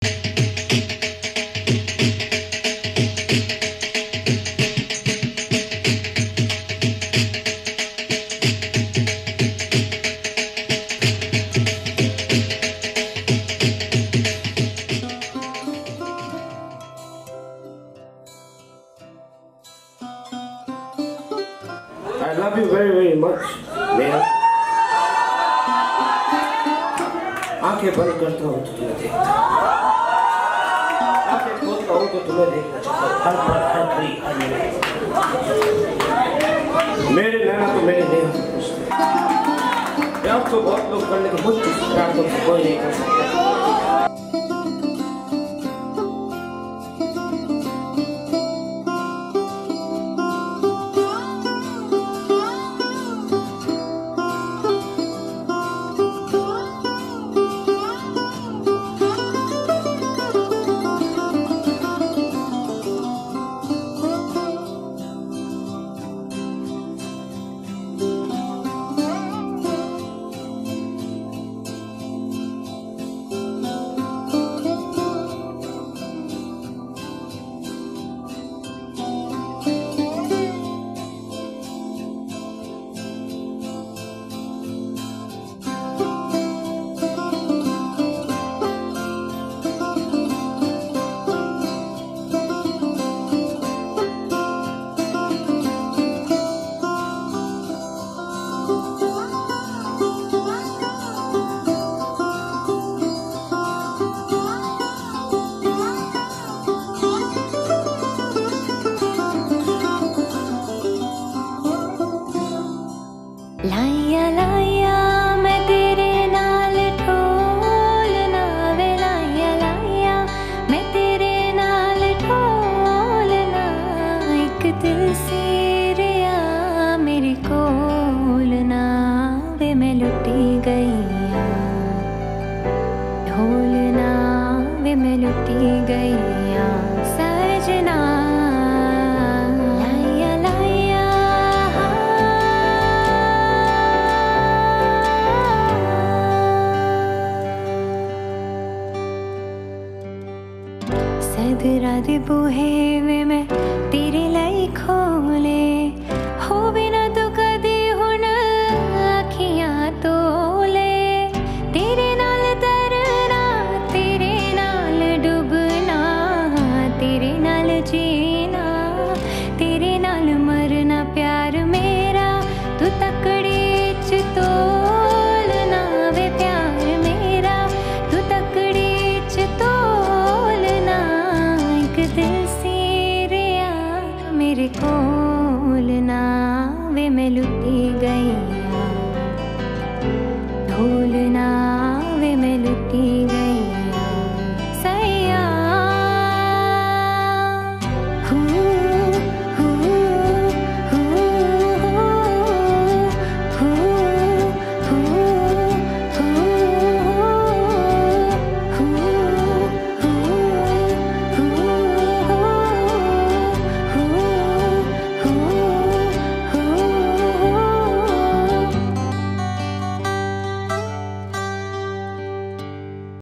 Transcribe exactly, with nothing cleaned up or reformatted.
I love you very very much, Neha. आंखें बंद करता हूँ तो तुम्हें देखता हूँ, आंखें खोलता हूँ तो तुम्हें देखना चाहता हूँ, हर पल हर घड़ी हर मिनट। मेरे नैना तो मेरे नेहा पूछते, आपको बहुत लोग करने को मुझसे प्यार तो कोई नहीं कर सकता। लाया लाया मैं तेरे नाल ढोलना वे, लाया लाया मैं तेरे नाल ढोलना, एक दिल से रिया मेरे कोलना वे, मैं लुटी गई ढोलना वे, मैं लुटी गई सजना। सदरा दे बूहे वे मैं तेरे लाई खोले, हो बिना तो कदे हुण अखियां तोले, तेरे नाल तरना तेरे नाल डुबना, तेरे नाल जीना तेरे नाल मरना, प्यार मेरा तू तकड़ी च तोलना वे, प्यार मेरा तू तकड़ी च तोलना, दिल से रिया मेरे कोलना वे, मैं लुटी गई ढोलना वे, मैं लुटी गई।